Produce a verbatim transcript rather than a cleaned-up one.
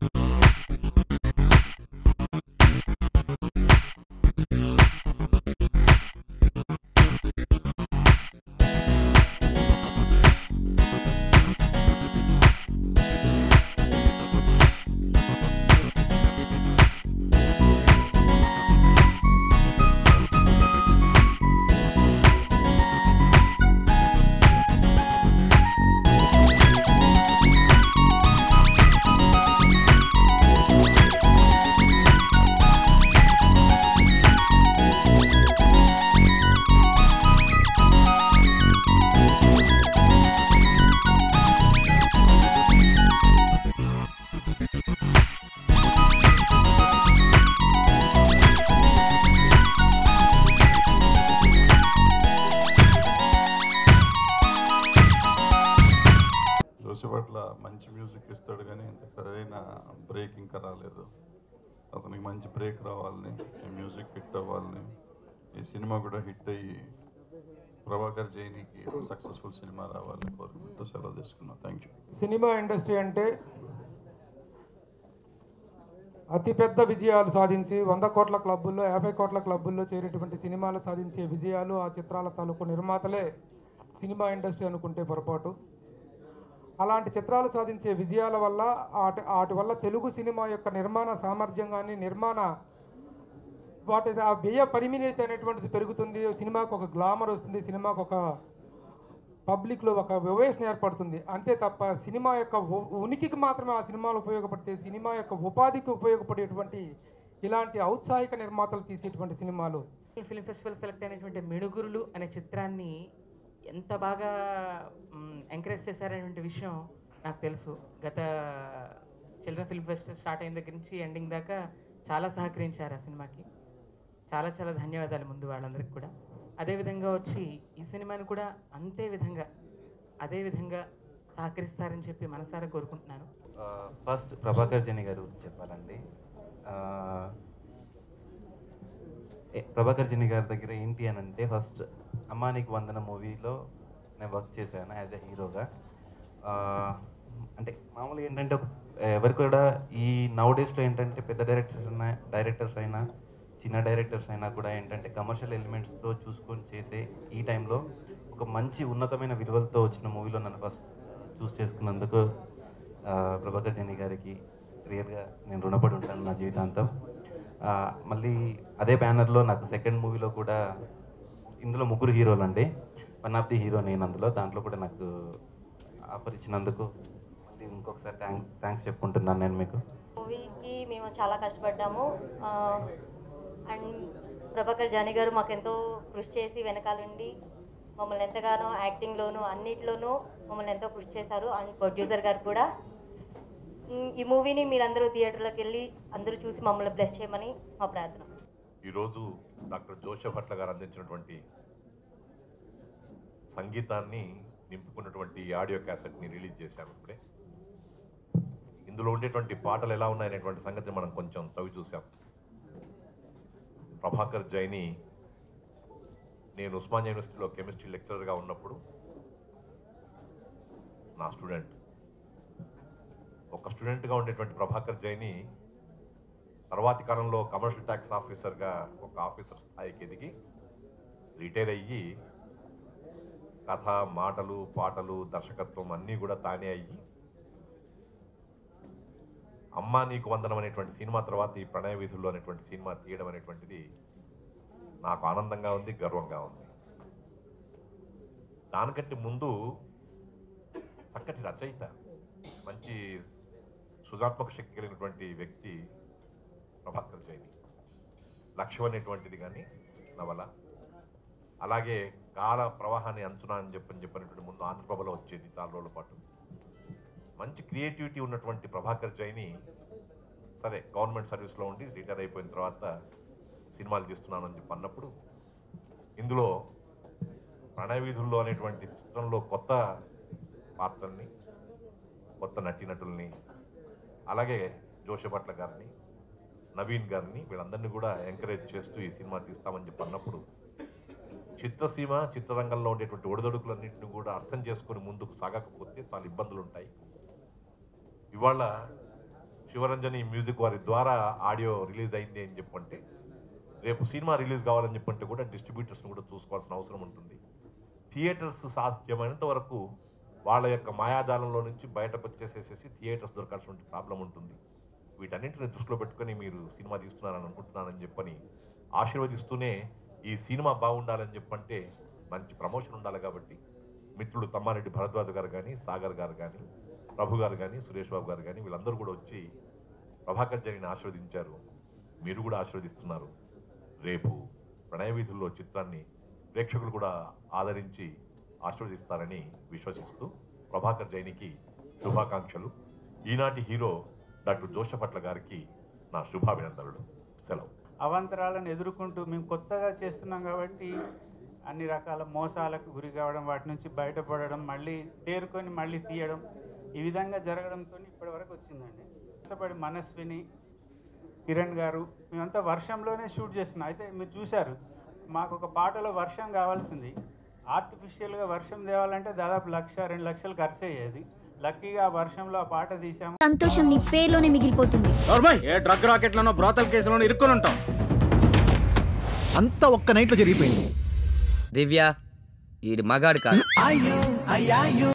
జోష్యభట్ల మంచి మ్యూజిక్ ఇస్తాడు కానీ ఇంత సరైన బ్రేక్ ఇంకా రాలేదు. అతనికి మంచి బ్రేక్ రావాలని, ఈ మ్యూజిక్ హిట్ అవ్వాలని, ఈ సినిమా కూడా హిట్ అయ్యి ప్రభాకర్ జైనికి సక్సెస్ఫుల్ సినిమా రావాలని కోరుకుంటూ సెలవు తీసుకున్నాం. Thank you. సినిమా ఇండస్ట్రీ అంటే అతిపెద్ద విజయాలు సాధించి వంద కోట్ల క్లబ్బుల్లో, యాభై కోట్ల క్లబ్బుల్లో చేరేటువంటి సినిమాలు సాధించే విజయాలు, ఆ చిత్రాల తాలూకు నిర్మాతలే సినిమా ఇండస్ట్రీ అనుకుంటే పొరపాటు. అలాంటి చిత్రాలు సాధించే విజయాల వల్ల వాటి వాటి వల్ల తెలుగు సినిమా యొక్క నిర్మాణ సామర్థ్యం కానీ, నిర్మాణ వాటి ఆ వ్యయ పరిమితి అనేటువంటిది పెరుగుతుంది. సినిమాకు ఒక గ్లామర్ వస్తుంది, సినిమాకు ఒక పబ్లిక్లో ఒక వివేచన ఏర్పడుతుంది. అంతే తప్ప సినిమా యొక్క ఉనికికి మాత్రమే ఆ సినిమాలు ఉపయోగపడితే, సినిమా యొక్క ఉపాధికి ఉపయోగపడేటువంటి ఇలాంటి ఔత్సాహిక నిర్మాతలు తీసేటువంటి సినిమాలు. ఫిల్మ్ ఫెస్టివల్ సెలెక్ట్ అయినటువంటి మిణుగురులు అనే చిత్రాన్ని ఎంత బాగా ఎంకరేజ్ చేశారనేటువంటి విషయం నాకు తెలుసు. గత చిల్డ్రన్ ఫిల్మ్ ఫెస్టివల్ స్టార్ట్ అయిన దగ్గర నుంచి ఎండింగ్ దాకా చాలా సహకరించారు ఆ సినిమాకి. చాలా చాలా ధన్యవాదాలు ముందు వాళ్ళందరికీ కూడా. అదేవిధంగా వచ్చి ఈ సినిమాని కూడా అంతే విధంగా అదే విధంగా సహకరిస్తారని చెప్పి మనసారా కోరుకుంటున్నాను. ఫస్ట్ ప్రభాకర్ జైని గారు చెప్పాలండి. ప్రభాకర్ జైని గారి దగ్గర ఏంటి అని అంటే, ఫస్ట్ అమ్మా నీకు వందన మూవీలో నేను వర్క్ చేశాను యాజ్ ఎ హీరోగా. అంటే మామూలుగా ఏంటంటే ఒక ఎవరు కూడా ఈ నౌ డేస్లో ఏంటంటే పెద్ద డైరెక్టర్స్ అయినా డైరెక్టర్స్ అయినా చిన్న డైరెక్టర్స్ అయినా కూడా ఏంటంటే కమర్షియల్ ఎలిమెంట్స్తో చూసుకొని చేసే ఈ టైంలో ఒక మంచి ఉన్నతమైన విలువలతో వచ్చిన మూవీలో నన్ను ఫస్ట్ చూస్ చేసుకున్నందుకు ప్రభాకర్ జైని గారికి రియల్గా నేను రుణపడి ఉంటాను నా జీవితాంతం. మళ్ళీ అదే బ్యానర్లో నాకు సెకండ్ మూవీలో కూడా, ఇందులో ముగ్గురు హీరోలు అండి, వన్ ఆఫ్ ది హీరో నేను అందులో, దాంట్లో కూడా నాకు ఆఫర్ ఇచ్చినందుకు మళ్ళీ ఇంకొకసారి థ్యాంక్స్ థ్యాంక్స్ చెప్పుకుంటున్నాను నేను మీకు. మూవీకి మేము చాలా కష్టపడ్డాము. అండ్ ప్రభాకర్ జానీ గారు మాకెంతో కృషి చేసి వెనకాలండి మమ్మల్ని ఎంతగానో యాక్టింగ్లోనూ అన్నిట్లోనూ మమ్మల్ని ఎంతో కృషి చేశారు. అండ్ ప్రొడ్యూసర్ గారు కూడా. ఈ మూవీని మీరందరూ థియేటర్లోకి వెళ్ళి అందరూ చూసి మమ్మల్ని బ్లెస్ చేయమని మా ప్రార్థన. ఈరోజు డాక్టర్ జోష్యభట్ల గారు అందించినటువంటి సంగీతాన్ని నింపుకున్నటువంటి ఆడియో క్యాసెట్ని రిలీజ్ చేశాము ఇప్పుడే. ఇందులో ఉండేటువంటి పాటలు ఎలా ఉన్నాయనేటువంటి సంగతిని మనం కొంచెం చవి చూసాం. ప్రభాకర్ జైని నేను ఉస్మానియా యూనివర్సిటీలో కెమిస్ట్రీ లెక్చరర్గా ఉన్నప్పుడు నా స్టూడెంట్. ఒక స్టూడెంట్గా ఉండేటువంటి ప్రభాకర్ జైని తర్వాతి కాలంలో కమర్షియల్ ట్యాక్స్ ఆఫీసర్గా ఒక ఆఫీసర్ స్థాయికి ఎదిగి రిటైర్ అయ్యి కథ, మాటలు, పాటలు, దర్శకత్వం అన్నీ కూడా తానే అయ్యి అమ్మా నీకు వందనం అనేటువంటి సినిమా తర్వాత ఈ ప్రణయ వీధుల్లో అనేటువంటి సినిమా తీయడం అనేటువంటిది నాకు ఆనందంగా ఉంది, గర్వంగా ఉంది. దానికంటే ముందు చక్కటి రచయిత, మంచి సృజనాత్మక శక్తి కలిగినటువంటి వ్యక్తి ప్రభాకర్ జైని. లక్ష్యం అనేటువంటిది కానీ నవల, అలాగే కాల ప్రవాహాన్ని అంచునా అని చెప్పని చెప్పినటువంటి ముందు ఆంధ్రప్రభలో వచ్చేది చాలా రోజుల పాటు. మంచి క్రియేటివిటీ ఉన్నటువంటి ప్రభాకర్ జైని సరే గవర్నమెంట్ సర్వీస్లో ఉండి రిటైర్ అయిపోయిన తర్వాత సినిమాలు తీస్తున్నాను అని చెప్పి అన్నప్పుడు ఇందులో ప్రణయ వీధుల్లో అనేటువంటి చిత్రంలో కొత్త పాత్రల్ని, కొత్త నటీనటుల్ని, అలాగే జోష్యభట్ల గారిని, నవీన్ గారిని వీళ్ళందరినీ కూడా ఎంకరేజ్ చేస్తూ ఈ సినిమా తీస్తామని చెప్పి అన్నప్పుడు చిత్రసీమ, చిత్రరంగంలో ఉండేటువంటి ఒడిదొడుకులన్నింటినీ కూడా అర్థం చేసుకొని ముందుకు సాగకపోతే చాలా ఇబ్బందులు ఉంటాయి. ఇవాళ శివరంజని మ్యూజిక్ వారి ద్వారా ఆడియో రిలీజ్ అయింది అని చెప్పంటే రేపు సినిమా రిలీజ్ కావాలని చెప్పంటే కూడా డిస్ట్రిబ్యూటర్స్ని కూడా చూసుకోవాల్సిన అవసరం ఉంటుంది. థియేటర్స్ సాధ్యమైనంత వరకు వాళ్ళ యొక్క మాయాజాలంలో నుంచి బయటకు వచ్చేసేసేసి థియేటర్స్ దొరకాల్సిన ప్రాబ్లం ఉంటుంది. వీటన్నింటిని దృష్టిలో పెట్టుకొని మీరు సినిమా తీస్తున్నారని అనుకుంటున్నానని చెప్పని ఆశీర్వదిస్తూనే ఈ సినిమా బాగుండాలని చెప్పంటే మంచి ప్రమోషన్ ఉండాలి. కాబట్టి మిత్రులు తమ్మారెడ్డి భరద్వాజ్ గారు కానీ, సాగర్ గారు కానీ, ప్రభు గారు కానీ, సురేష్ బాబు గారు కానీ వీళ్ళందరూ కూడా వచ్చి ప్రభాకర్ జైని ఆశీర్వదించారు. మీరు కూడా ఆశీర్వదిస్తున్నారు. రేపు ప్రణయ వీధుల్లో చిత్రాన్ని ప్రేక్షకులు కూడా ఆదరించి ఆశీర్వదిస్తారని విశ్వసిస్తూ ప్రభాకర్ జైనికి శుభాకాంక్షలు. ఈనాటి హీరో డాక్టర్ జోష్యభట్ల గారికి నా శుభాభినందనలు. సెలవు. అవాంతరాలను ఎదుర్కొంటూ మేము కొత్తగా చేస్తున్నాం కాబట్టి అన్ని రకాల మోసాలకు గురి కావడం, వాటి నుంచి బయటపడడం, మళ్ళీ తేరుకొని మళ్ళీ తీయడం, ఈ విధంగా జరగడంతో ఇప్పటి వరకు వచ్చిందండి. కష్టపడి మనస్విని, కిరణ్ గారు మేమంతా వర్షంలోనే షూట్ చేస్తున్నాం. అయితే మీరు చూశారు, మాకు ఒక పాటలో వర్షం కావాల్సింది, ఆర్టిఫిషియల్గా వర్షం తేవాలంటే దాదాపు లక్ష రెండు లక్షలు ఖర్చు అయ్యేది. లక్కీగా ఆ వర్షంలో ఆ పాట తీసాము. సంతోషం నీ పేరులోనే మిగిలిపోతుంది. ఏ డ్రగ్ రాకెట్లోనో బ్రోతల్ కేసులోనో ఇరుక్కొని ఉంటాం. అంతా ఒక్క నైట్లో జరిగిపోయింది. దివ్య, ఈడు మగాడు కాదు.